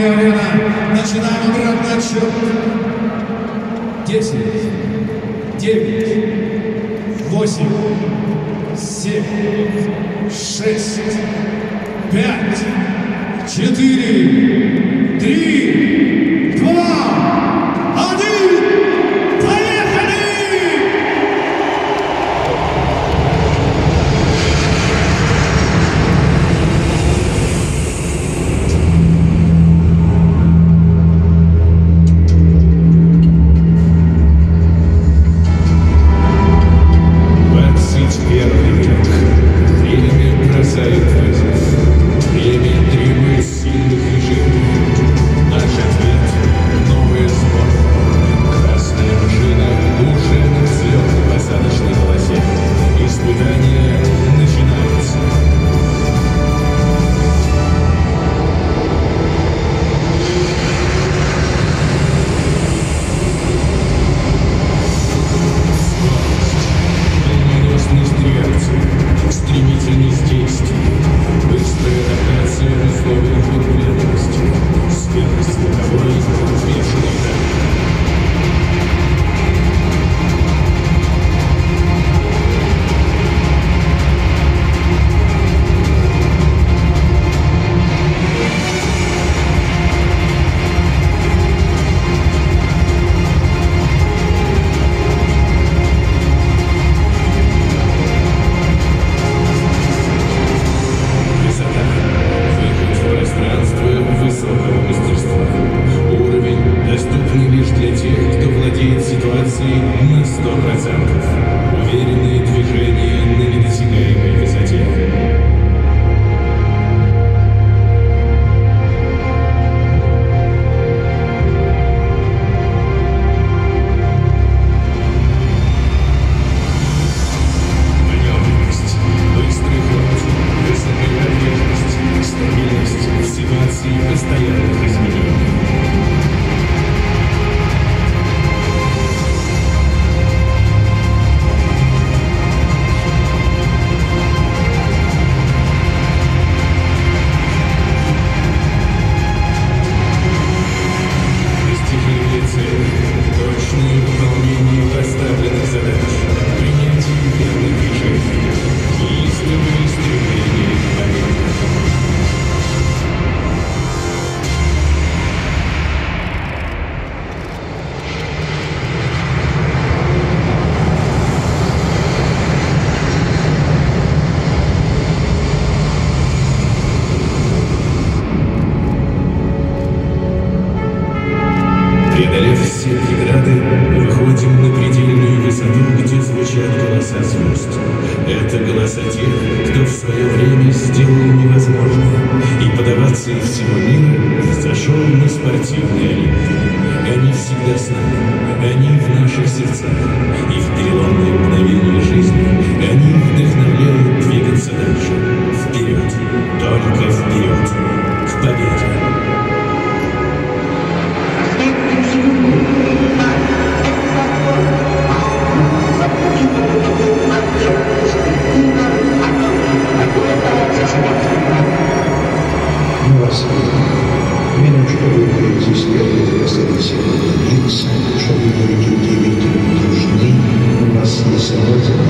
Арена. Начинаем обратный отсчет. 10, 9, 8, 7, 6, 5, 4, 3, 2, 1. Стремительность действий, быстрая адаптация в условиях конкурентности, скорость световой, бешеный темп. Высокого мастерства. Уровень доступный лишь для тех, кто владеет ситуацией на 100%. Уверенные движения на недосягаемой высоте. Маневренность, быстрый ход, высокая подвижность, стабильность в ситуации постоянных изменений. Достижение цели, точное выполнение поставленных задач, принятие верных решений, неистовое стремление к победе. Преодолев все преграды, выходим на предельную высоту, где звучат голоса звезд. Это голоса тех, кто в свое время сделал невозможное и подаваться из всего мира зашел на спортивный Олимп. Они всегда с нами, они в наших сердцах, и в переломные мгновения жизни они вдохновляют двигаться дальше, вперед, только вперед, к победе. Мы вас видим. Видим, что вы будете сверху заставить себя двигаться, что вы будете удивительно дружны. У вас есть эмоции,